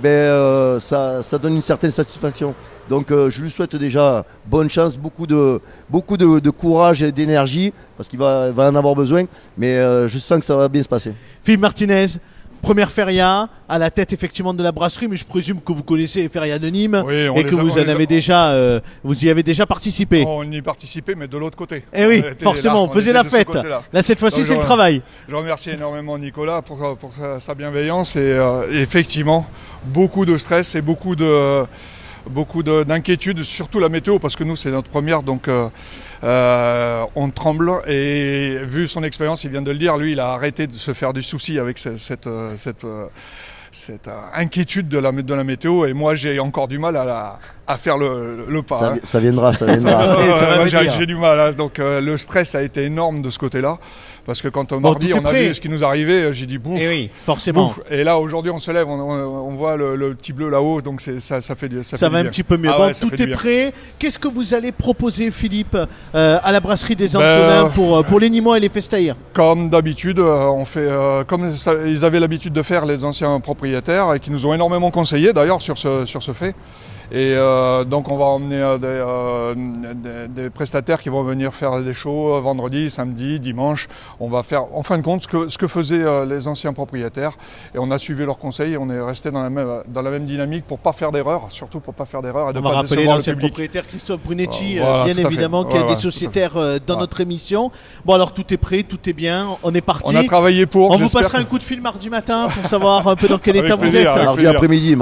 Ça donne une certaine satisfaction. Donc je lui souhaite déjà bonne chance, beaucoup de courage et d'énergie, parce qu'il va en avoir besoin, mais je sens que ça va bien se passer. Philippe Martinez, Première feria, à la tête effectivement de la brasserie, mais je présume que vous connaissez les ferias de Nîmes et que vous y avez déjà participé. On y participait, mais de l'autre côté. Eh oui, forcément, on faisait la fête. Là, cette fois-ci, c'est le travail. Je remercie énormément Nicolas pour sa bienveillance et effectivement, beaucoup de stress et beaucoup d'inquiétude, surtout la météo, parce que nous, c'est notre première, donc on tremble. Et vu son expérience, il vient de le dire, lui, il a arrêté de se faire du souci avec cette inquiétude de la météo, et moi j'ai encore du mal à faire le pas. Ça viendra. J'ai du mal, donc le stress a été énorme de ce côté-là, parce que quand mardi on a vu ce qui nous arrivait, j'ai dit bouf. Et oui, forcément. Bouf. Et là aujourd'hui on se lève, on voit le petit bleu là-haut, donc ça fait du ça va un petit peu mieux. Tout est prêt. Qu'est-ce que vous allez proposer, Philippe, à la brasserie des Antonins pour les Nîmois et les Festaïrs? Comme d'habitude, on fait comme ils avaient l'habitude de faire, les anciens propriétaires, et qui nous ont énormément conseillé d'ailleurs sur ce fait. Et donc on va emmener des prestataires qui vont venir faire des shows vendredi, samedi, dimanche. On va faire en fin de compte ce que faisaient les anciens propriétaires, et on a suivi leurs conseils, et on est resté dans la même dynamique pour pas faire d'erreur, surtout pour pas faire d'erreur et de pas décevoir le public. Propriétaire Christophe Brunetti, bien évidemment, qui est dissociataire dans notre émission. Bon, alors tout est prêt, tout est bien, on est parti. On a travaillé pour. On vous passera un coup de fil mardi matin pour savoir un peu dans quel état vous êtes. Mardi après-midi,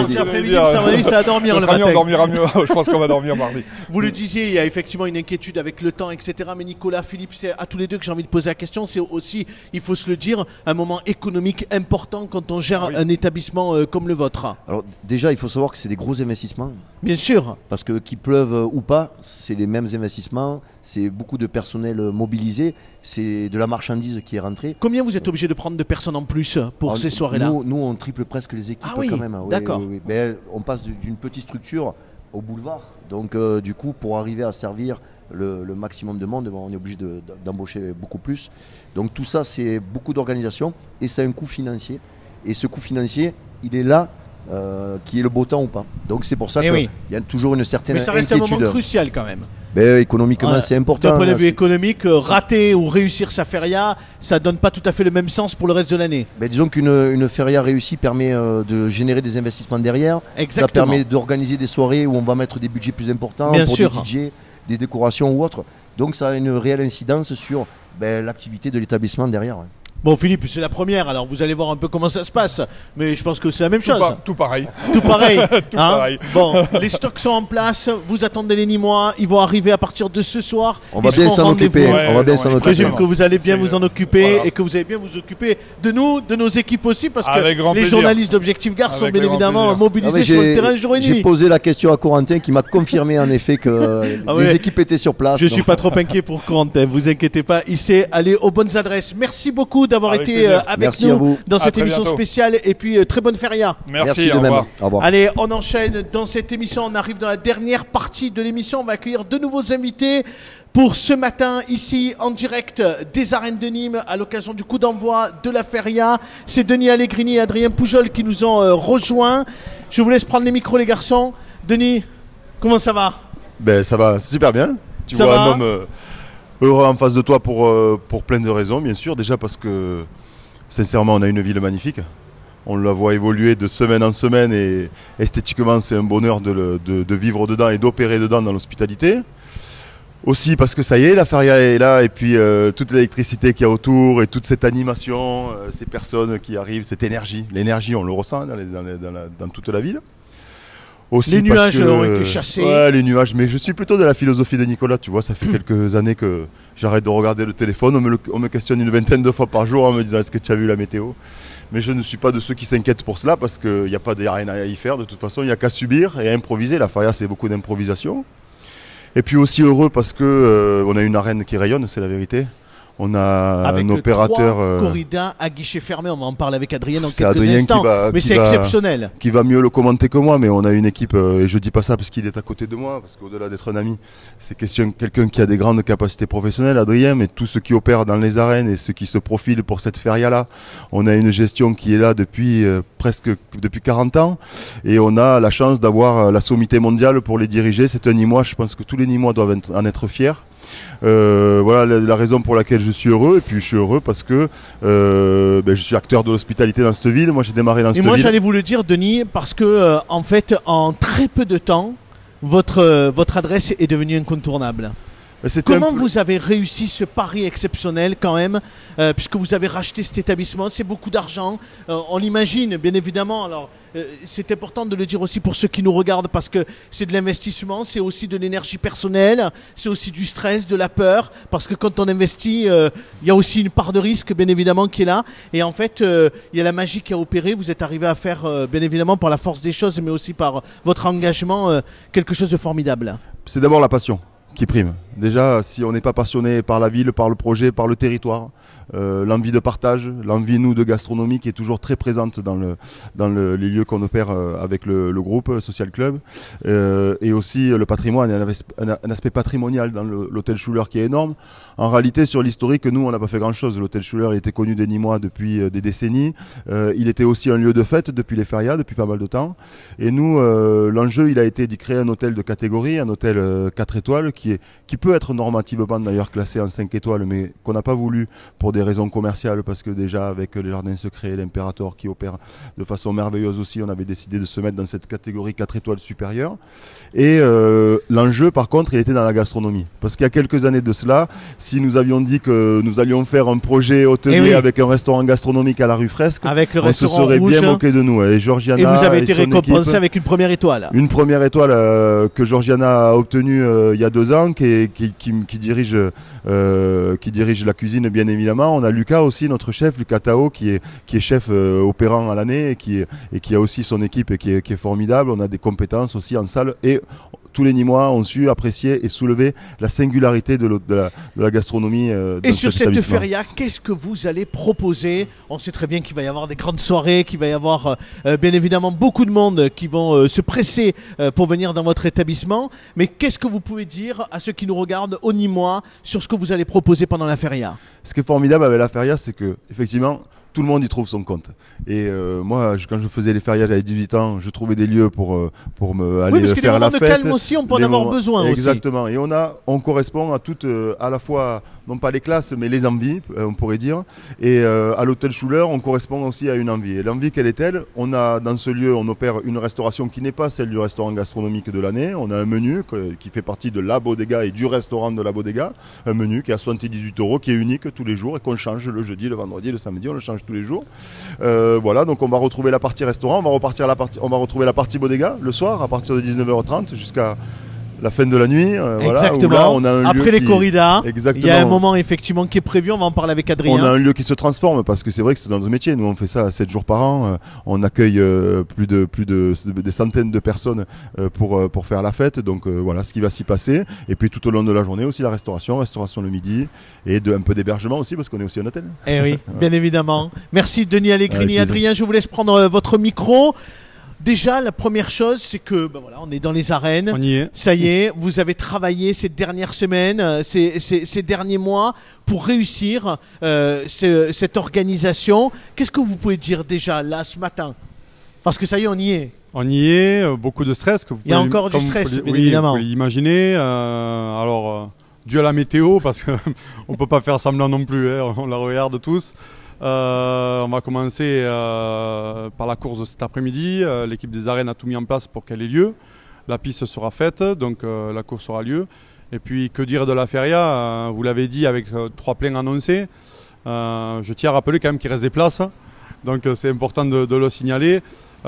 ça va dormir. On dormira mieux. Je pense qu'on va dormir mardi. Vous le disiez, il y a effectivement une inquiétude avec le temps, etc. Mais Nicolas, Philippe, c'est à tous les deux que j'ai envie de poser la question. C'est aussi, il faut se le dire, un moment économique important quand on gère un établissement comme le vôtre. Alors déjà, il faut savoir que c'est des gros investissements. Bien sûr. Parce que qu'il pleuve ou pas, c'est les mêmes investissements. C'est beaucoup de personnel mobilisé. C'est de la marchandise qui est rentrée. Combien vous êtes obligé de prendre de personnes en plus pour ces soirées-là? Nous, on triple presque les équipes quand même. D'accord. Oui. Mais on passe d'une petite structure au boulevard. Donc du coup, pour arriver à servir le maximum de monde, on est obligé d'embaucher beaucoup plus. Donc tout ça, c'est beaucoup d'organisation et c'est un coût financier. Et ce coût financier, il est là, qui est le beau temps ou pas. Donc c'est pour ça qu'il y a toujours une certaine inquiétude. Mais ça reste un moment crucial quand même. Mais économiquement, c'est important. D'un point de vue économique, rater ou réussir sa feria, ça donne pas tout à fait le même sens pour le reste de l'année. Mais disons qu'une feria réussie permet de générer des investissements derrière. Exactement. Ça permet d'organiser des soirées où on va mettre des budgets plus importants pour des DJ, des décorations ou autres. Donc ça a une réelle incidence sur l'activité de l'établissement derrière. Bon, Philippe, c'est la première, alors vous allez voir un peu comment ça se passe. Mais je pense que c'est la même chose. Tout pareil. Tout pareil. Tout pareil. Bon, les stocks sont en place. Vous attendez les Nîmois. Ils vont arriver à partir de ce soir. On va bien s'en occuper. Je présume que vous allez bien vous en occuper et que vous allez bien vous occuper de nous, de nos équipes aussi, parce que les journalistes d'Objectif Gare sont bien évidemment mobilisés sur le terrain jour et nuit. J'ai posé la question à Corentin qui m'a confirmé en effet que les équipes étaient sur place. Je suis pas trop inquiet pour Corentin. Vous inquiétez pas. Il sait aller aux bonnes adresses. Merci beaucoup d'avoir été avec nous dans cette émission spéciale, et puis très bonne feria. Merci, au revoir. Allez, on enchaîne dans cette émission, on arrive dans la dernière partie de l'émission, on va accueillir de nouveaux invités pour ce matin ici en direct des arènes de Nîmes à l'occasion du coup d'envoi de la feria. C'est Denis Allegrini et Adrien Poujol qui nous ont rejoints. Je vous laisse prendre les micros les garçons. Denis, comment ça va? Ça va super bien. Tu vois un homme heureux en face de toi pour plein de raisons, bien sûr. Déjà parce que sincèrement, on a une ville magnifique. On la voit évoluer de semaine en semaine et esthétiquement, c'est un bonheur de vivre dedans et d'opérer dedans dans l'hospitalité. Aussi parce que ça y est, la feria est là, et puis toute l'électricité qu'il y a autour et toute cette animation, ces personnes qui arrivent, cette énergie. L'énergie, on le ressent dans toute la ville. Aussi les nuages ont été chassés. Ouais, les nuages. Mais je suis plutôt de la philosophie de Nicolas. Tu vois, ça fait quelques années que j'arrête de regarder le téléphone. On me questionne une vingtaine de fois par jour en me disant est-ce que tu as vu la météo? Mais je ne suis pas de ceux qui s'inquiètent pour cela, parce qu'il n'y a rien à y faire. De toute façon, il n'y a qu'à subir et à improviser. La feria, c'est beaucoup d'improvisation. Et puis aussi heureux parce que on a une arène qui rayonne, c'est la vérité. On a avec un opérateur. Corrida à guichet fermé, on va en parler avec Adrien dans quelques instants. Mais c'est exceptionnel. Qui va mieux le commenter que moi, mais on a une équipe, et je dis pas ça parce qu'il est à côté de moi, parce qu'au-delà d'être un ami, c'est quelqu'un qui a des grandes capacités professionnelles, Adrien, mais tous ceux qui opèrent dans les arènes et ceux qui se profilent pour cette feria-là. On a une gestion qui est là depuis 40 ans, et on a la chance d'avoir la sommité mondiale pour les diriger. C'est un Nîmois, je pense que tous les Nîmois doivent en être fiers. Voilà la raison pour laquelle je suis heureux. Et puis je suis heureux parce que je suis acteur de l'hospitalité dans cette ville. Moi j'ai démarré dans cette ville. Et moi j'allais vous le dire, Denis, parce que en fait en très peu de temps votre adresse est devenue incontournable. Comment vous avez réussi ce pari exceptionnel quand même, puisque vous avez racheté cet établissement, c'est beaucoup d'argent, on l'imagine bien évidemment. Alors c'est important de le dire aussi pour ceux qui nous regardent, parce que c'est de l'investissement, c'est aussi de l'énergie personnelle, c'est aussi du stress, de la peur, parce que quand on investit, il y a aussi une part de risque bien évidemment qui est là. Et en fait, il y a la magie qui a opéré, vous êtes arrivé à faire bien évidemment par la force des choses, mais aussi par votre engagement, quelque chose de formidable. C'est d'abord la passion qui prime. Déjà, si on n'est pas passionné par la ville, par le projet, par le territoire, l'envie de partage, l'envie, nous, de gastronomie qui est toujours très présente dans les lieux qu'on opère avec le groupe Social Club, et aussi le patrimoine, un aspect patrimonial dans l'hôtel Schuller qui est énorme. En réalité, sur l'historique, nous, on n'a pas fait grand-chose. L'hôtel Schuller était connu des Nîmois depuis des décennies. Il était aussi un lieu de fête depuis les férias, depuis pas mal de temps. Et nous, l'enjeu, il a été d'y créer un hôtel de catégorie, un hôtel 4 étoiles, qui peut être normativement d'ailleurs classé en 5 étoiles, mais qu'on n'a pas voulu pour des raisons commerciales, parce que déjà, avec les Jardins Secrets, l'Imperator qui opère de façon merveilleuse aussi, on avait décidé de se mettre dans cette catégorie 4 étoiles supérieure. Et l'enjeu, par contre, il était dans la gastronomie. Parce qu'il y a quelques années de cela, si nous avions dit que nous allions faire un projet hôtelier avec un restaurant gastronomique à la rue Fresque, avec le on se serait rouge, bien moqué de nous. Et Georgiana, et vous avez été récompensé avec une première étoile. Une première étoile que Georgiana a obtenue il y a 2 ans, qui dirige la cuisine bien évidemment. On a Lucas aussi, notre chef, Lucas Tao, qui est chef opérant à l'année et qui a aussi son équipe et qui est formidable. On a des compétences aussi en salle, et tous les Nîmois ont su apprécier et soulever la singularité de la gastronomie. Et sur cette feria, qu'est-ce que vous allez proposer? On sait très bien qu'il va y avoir des grandes soirées, qu'il va y avoir bien évidemment beaucoup de monde qui vont se presser pour venir dans votre établissement. Mais qu'est-ce que vous pouvez dire à ceux qui nous regardent au Nîmois sur ce que vous allez proposer pendant la feria? Ce qui est formidable avec la feria, c'est que effectivement, tout le monde y trouve son compte. Et moi, quand je faisais les férias, j'avais 18 ans, je trouvais des lieux pour aller faire la fête. Oui, parce que les moments de calme aussi, on peut en avoir besoin aussi. Exactement. Et on correspond à toutes, à la fois, non pas les classes, mais les envies, on pourrait dire. Et à l'hôtel Schuller, on correspond aussi à une envie. Et l'envie, quelle est-elle? On a, dans ce lieu, on opère une restauration qui n'est pas celle du restaurant gastronomique de l'année. On a un menu qui fait partie de la Bodega et du restaurant de la Bodega. Un menu qui est à 78 €, qui est unique tous les jours et qu'on change le jeudi, le vendredi, le samedi, on le change tous les jours. Voilà, donc on va retrouver la partie restaurant, on va retrouver la partie bodega le soir à partir de 19h30 jusqu'à la fin de la nuit. Exactement. Voilà, là, on a un après lieu les corridas, il y a un moment effectivement qui est prévu, on va en parler avec Adrien. On a un lieu qui se transforme parce que c'est vrai que c'est dans notre métier. Nous on fait ça 7 jours par an. On accueille des centaines de personnes pour faire la fête. Donc voilà ce qui va s'y passer. Et puis tout au long de la journée aussi la restauration le midi et un peu d'hébergement aussi parce qu'on est aussi un hôtel. Eh oui, bien évidemment. Merci Denis Allegrini. Adrien, je vous laisse prendre votre micro. Déjà, la première chose, c'est que voilà, on est dans les arènes. On y est. Ça y est, vous avez travaillé ces dernières semaines, ces derniers mois pour réussir cette organisation. Qu'est-ce que vous pouvez dire déjà là ce matin? Parce que ça y est, on y est. On y est, beaucoup de stress. Il y a encore du stress, bien évidemment. Vous pouvez l'imaginer. Dû à la météo, parce qu'on ne peut pas faire semblant non plus, hein, on la regarde tous. On va commencer par la course de cet après-midi. L'équipe des arènes a tout mis en place pour qu'elle ait lieu. La piste sera faite, donc la course aura lieu. Et puis, que dire de la feria? Vous l'avez dit, avec 3 pleins annoncés. Je tiens à rappeler quand même qu'il reste des places. Donc, c'est important de le signaler.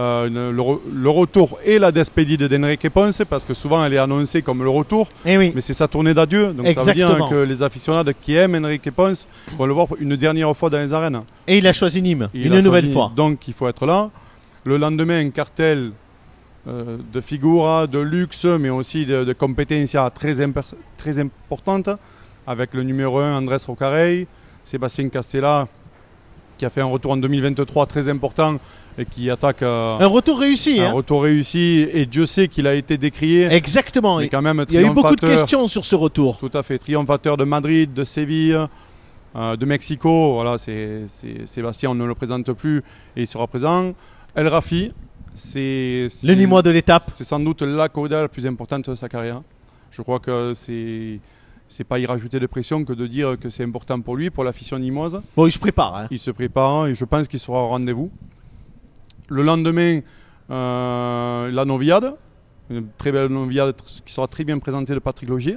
Le retour et la despedida d'Enrique Ponce, parce que souvent elle est annoncée comme le retour, mais c'est sa tournée d'adieu, donc exactement. Ça veut dire que les aficionados qui aiment Enrique Ponce vont le voir une dernière fois dans les arènes. Et il a choisi Nîmes, une nouvelle fois. Donc il faut être là. Le lendemain, un cartel de figura, de luxe, mais aussi de compétences très importantes, avec le numéro 1 Andrés Rocarey, Sébastien Castella, qui a fait un retour en 2023 très important et qui attaque un retour réussi. Un retour réussi, et Dieu sait qu'il a été décrié. Exactement. Mais quand même, il y a eu beaucoup de questions sur ce retour. Tout à fait. Triomphateur de Madrid, de Séville, de Mexico. Voilà, c'est Sébastien, on ne le présente plus et il sera présent. El Rafi, c'est le Nîmois de l'étape. C'est sans doute la corrida la plus importante de sa carrière. Je crois que c'est c'est pas y rajouter de pression que de dire que c'est important pour lui, pour l'afition nimoise. Bon, il se prépare. Hein. Il se prépare et je pense qu'il sera au rendez-vous. Le lendemain, la noviade, une très belle noviade qui sera très bien présentée de Patrick Logier.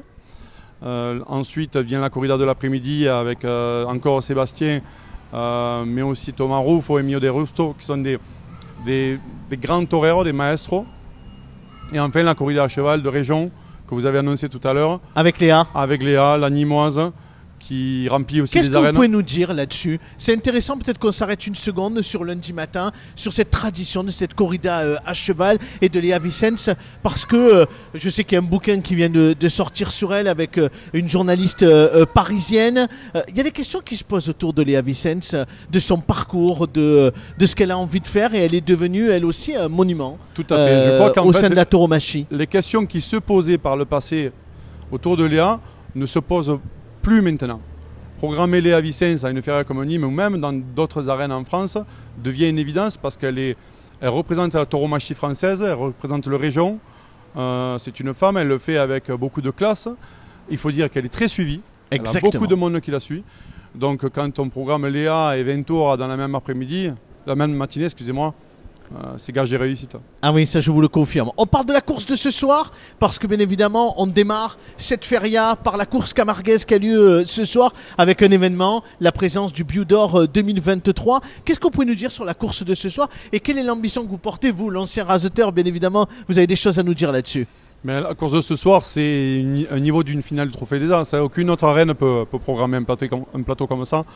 Ensuite vient la corrida de l'après-midi avec encore Sébastien, mais aussi Thomas Ruffo et Mio De Rusto, qui sont des grands toreros, des maestros. Et enfin la corrida à cheval de région que vous avez annoncé tout à l'heure. Avec Léa. Avec Léa, la Nimoise, qui remplit aussi les arènes. Qu'est-ce que vous pouvez nous dire là-dessus? C'est intéressant, peut-être qu'on s'arrête une seconde sur lundi matin, sur cette tradition de cette corrida à cheval et de Léa Vicens, parce que je sais qu'il y a un bouquin qui vient de sortir sur elle avec une journaliste parisienne. Il y a des questions qui se posent autour de Léa Vicens, de son parcours, de ce qu'elle a envie de faire, et elle est devenue elle aussi un monument. Tout à fait. Je crois qu'en au fait, sein de la tauromachie. Les questions qui se posaient par le passé autour de Léa ne se posent plus maintenant. Programmer Léa Vicens à une feria comme Nîmes ou même dans d'autres arènes en France devient une évidence parce qu'elle représente la tauromachie française, elle représente le région. C'est une femme, elle le fait avec beaucoup de classe. Il faut dire qu'elle est très suivie. Exactement. Elle a beaucoup de monde qui la suit. Donc quand on programme Léa et Ventura dans la même matinée, excusez-moi, c'est gage de réussite. Ah oui, ça je vous le confirme. On parle de la course de ce soir parce que bien évidemment on démarre cette feria par la course camarguaise qui a lieu ce soir avec un événement, la présence du Biodor 2023. Qu'est-ce que vous pouvez nous dire sur la course de ce soir et quelle est l'ambition que vous portez, vous, l'ancien raseteur, bien évidemment, vous avez des choses à nous dire là-dessus. Mais la course de ce soir, c'est un niveau d'une finale du Trophée des As. Aucune autre arène peut programmer un plateau comme ça.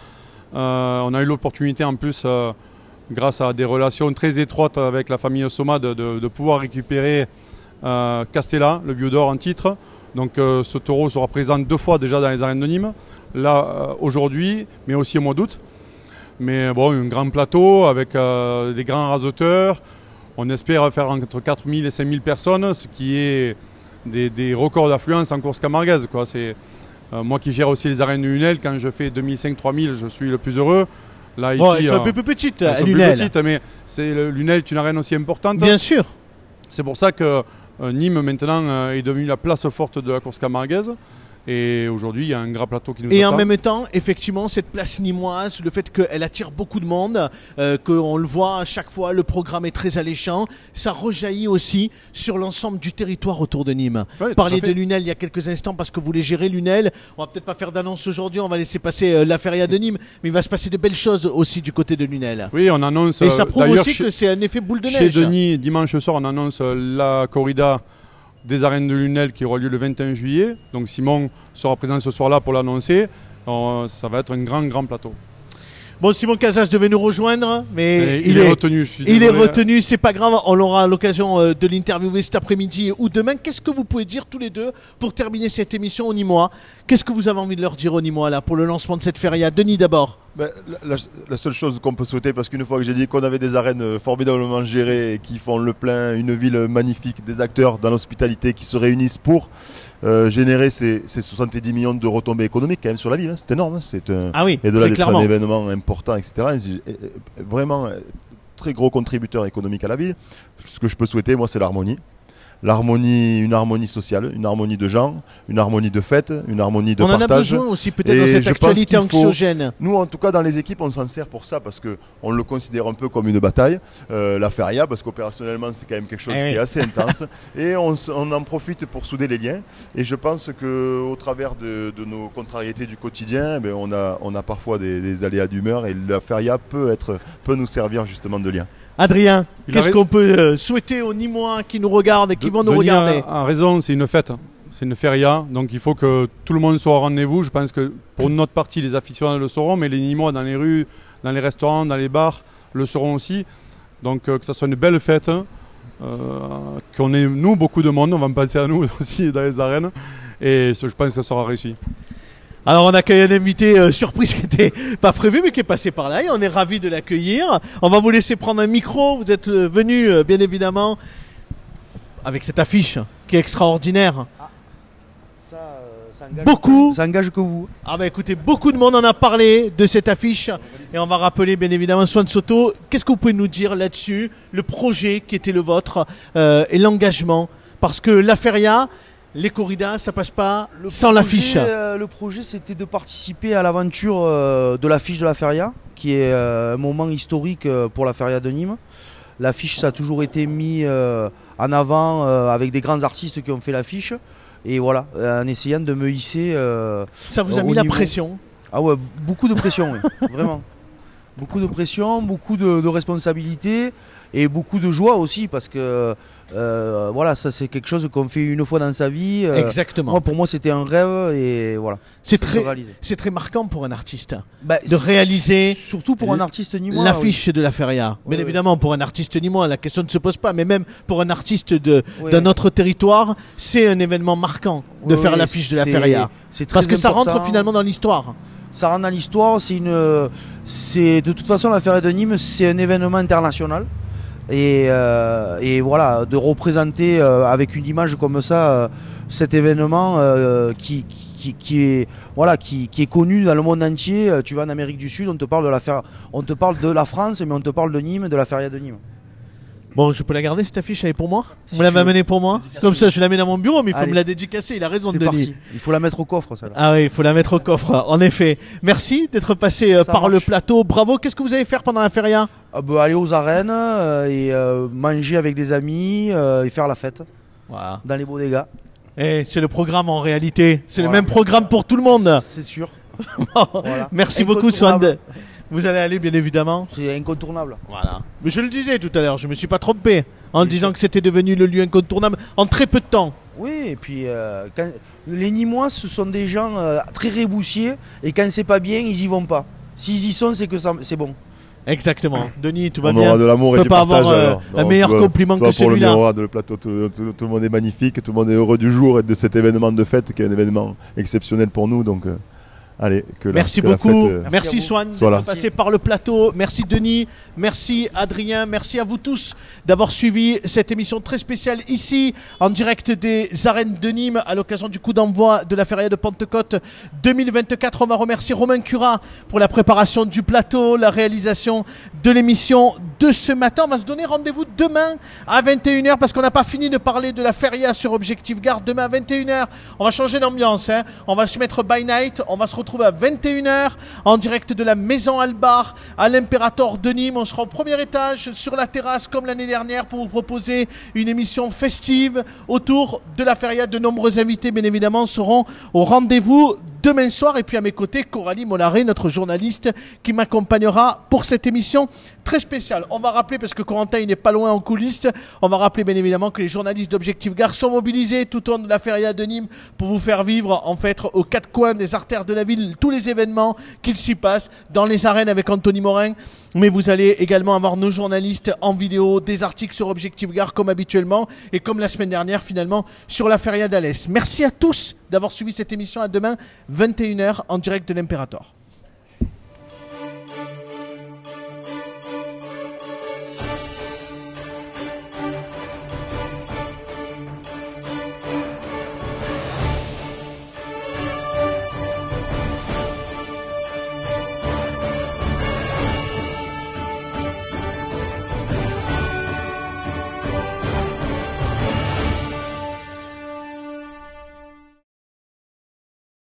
On a eu l'opportunité en plus, grâce à des relations très étroites avec la famille Soma, de pouvoir récupérer Castella, le Biodor en titre. Donc ce taureau sera présent 2 fois déjà dans les arènes de Nîmes, là aujourd'hui, mais aussi au mois d'août. Mais bon, un grand plateau avec des grands raseteurs. On espère faire entre 4000 et 5000 personnes, ce qui est des records d'affluence en course camarguaise, quoi. C'est, moi qui gère aussi les arènes de Lunel, quand je fais 2500-3000, je suis le plus heureux. Là, bon, ici, elles sont un peu plus petites, Lunel. Mais Lunel est une arène aussi importante. Bien sûr. C'est pour ça que Nîmes maintenant est devenue la place forte de la course camarguaise. Et aujourd'hui, il y a un grand plateau qui nous attend. Et en même temps, effectivement, cette place nîmoise, le fait qu'elle attire beaucoup de monde, qu'on le voit à chaque fois, le programme est très alléchant, ça rejaillit aussi sur l'ensemble du territoire autour de Nîmes. Ouais, Parliez de Lunel il y a quelques instants parce que vous les gérez, Lunel. On va peut-être pas faire d'annonce aujourd'hui, on va laisser passer la feria de Nîmes, mais il va se passer de belles choses aussi du côté de Lunel. Oui, on annonce. Et ça prouve aussi que c'est un effet boule de neige. Chez Denis, dimanche soir, on annonce la corrida des arènes de Lunel qui aura lieu le 21 juillet. Donc Simon sera présent ce soir-là pour l'annoncer. Ça va être un grand plateau. Bon, Simon Casas devait nous rejoindre, mais il est retenu. Il est retenu, c'est pas grave. On aura l'occasion de l'interviewer cet après-midi ou demain. Qu'est-ce que vous pouvez dire tous les deux pour terminer cette émission au Nîmois? Qu'est-ce que vous avez envie de leur dire au Nîmois là pour le lancement de cette feria? Denis d'abord. La seule chose qu'on peut souhaiter, parce qu'une fois que j'ai dit qu'on avait des arènes formidablement gérées et qui font le plein, une ville magnifique, des acteurs dans l'hospitalité qui se réunissent pour générer ces 70 millions de retombées économiques quand même sur la ville, hein. C'est énorme, hein. Et de là d'être un événement important, etc. Vraiment très gros contributeur économique à la ville. Ce que je peux souhaiter, moi, c'est l'harmonie. Une harmonie sociale, une harmonie de gens, une harmonie de fête, une harmonie de partage. On en a besoin aussi peut-être dans cette actualité anxiogène. Nous, en tout cas, dans les équipes, on s'en sert pour ça parce qu'on le considère un peu comme une bataille, la feria, parce qu'opérationnellement, c'est quand même quelque chose qui est assez intense. Et on en profite pour souder les liens. Et je pense qu'au travers de nos contrariétés du quotidien, on a parfois des aléas d'humeur et la feria peut nous servir justement de lien. Adrien, qu'est-ce qu'on peut souhaiter aux Nîmois qui nous regardent et qui vont nous regarder? A raison, c'est une fête, c'est une feria, donc il faut que tout le monde soit au rendez-vous. Je pense que pour notre partie, les aficionados le sauront, mais les Nîmois dans les rues, dans les restaurants, dans les bars, le sauront aussi. Donc que ça soit une belle fête, qu'on ait, nous, beaucoup de monde, on va me penser à nous aussi dans les arènes, et je pense que ça sera réussi. Alors on accueille un invité surprise qui n'était pas prévu mais qui est passé par là et on est ravis de l'accueillir. On va vous laisser prendre un micro, vous êtes venu bien évidemment avec cette affiche qui est extraordinaire. Ça engage que vous. Ah bah écoutez, beaucoup de monde en a parlé de cette affiche et on va rappeler bien évidemment Swan Soto. Qu'est-ce que vous pouvez nous dire là-dessus, le projet qui était le vôtre et l'engagement? Parce que la feria, Les corridas, ça passe pas sans l'affiche. Le projet, c'était de participer à l'aventure de l'affiche de la Feria, qui est un moment historique pour la Feria de Nîmes. L'affiche, ça a toujours été mis en avant avec des grands artistes qui ont fait l'affiche. Et voilà, en essayant de me hisser. Ça vous a mis la pression? Ah ouais, beaucoup de pression, oui, vraiment. Beaucoup de pression, beaucoup de responsabilités et beaucoup de joie aussi parce que voilà, ça c'est quelque chose qu'on fait une fois dans sa vie. Exactement. Moi, pour moi, c'était un rêve et voilà. C'est très marquant pour un artiste de réaliser, surtout pour un artiste nîmois, l'affiche de la Feria. Bien évidemment, pour un artiste nîmois, la question ne se pose pas, mais même pour un artiste d'un autre territoire, c'est un événement marquant de faire l'affiche de la Feria. Parce que ça rentre finalement dans l'histoire. Ça rentre dans l'histoire, c'est de toute façon la Feria de Nîmes, c'est un événement international et voilà, de représenter avec une image comme ça cet événement qui est connu dans le monde entier. Tu vas en Amérique du Sud, on te parle de la France, mais on te parle de Nîmes, de la Feria de Nîmes. Bon, je peux la garder cette affiche, elle est pour moi. Vous l'avez amenée pour moi. Comme ça, je la mets dans mon bureau, mais il faut me la dédicacer. Il a raison, Denis. Parti. Il faut la mettre au coffre, celle-là. Ah oui, il faut la mettre au coffre. En effet. Merci d'être passé par le plateau. Bravo. Qu'est-ce que vous allez faire pendant la Feria? Aller aux arènes et manger avec des amis et faire la fête. Voilà. Dans les bodegas. Et c'est le programme en réalité. C'est le même programme pour tout le monde. C'est sûr. Voilà. Merci beaucoup, Swan. Vous allez aller, bien évidemment. C'est incontournable. Voilà. Mais je le disais tout à l'heure, je me suis pas trompé en disant que c'était devenu le lieu incontournable en très peu de temps. Oui, et puis les Nîmois, ce sont des gens très reboussiers et quand c'est pas bien, ils y vont pas. S'ils y sont, c'est que c'est bon. Exactement. Denis, tout va on bien. On aura de l'amour et du partage. On peut pas avoir un meilleur compliment que celui-là. Pour le plateau, tout le monde est magnifique, tout le monde est heureux du jour et de cet événement de fête qui est un événement exceptionnel pour nous. Donc, allez, merci beaucoup. Merci Swan d'être passé par le plateau. Merci Denis. Merci Adrien. Merci à vous tous d'avoir suivi cette émission très spéciale ici en direct des arènes de Nîmes à l'occasion du coup d'envoi de la Feria de Pentecôte 2024. On va remercier Romain Curat pour la préparation du plateau, la réalisation de l'émission de ce matin. On va se donner rendez-vous demain à 21h parce qu'on n'a pas fini de parler de la Feria sur Objectif Gare. Demain à 21h, on va changer d'ambiance. On va se mettre by night. On va se retrouver à 21h en direct de la Maison Albar à l'Imperator de Nîmes. On sera au premier étage sur la terrasse comme l'année dernière pour vous proposer une émission festive autour de la Feria. De nombreux invités, bien évidemment, seront au rendez-vous demain soir. Et puis à mes côtés, Coralie Mollaret, notre journaliste qui m'accompagnera pour cette émission très spéciale. On va rappeler, parce que Corentin il n'est pas loin en coulisses, on va rappeler bien évidemment que les journalistes d'Objectif Gare sont mobilisés tout au long de la Feria de Nîmes pour vous faire vivre en fait aux quatre coins des artères de la ville tous les événements qu'il s'y passe dans les arènes avec Anthony Morin. Mais vous allez également avoir nos journalistes en vidéo, des articles sur Objectif Gare comme habituellement et comme la semaine dernière finalement sur la Feria d'Alès. Merci à tous d'avoir suivi cette émission. À demain 21h en direct de l'Imperator.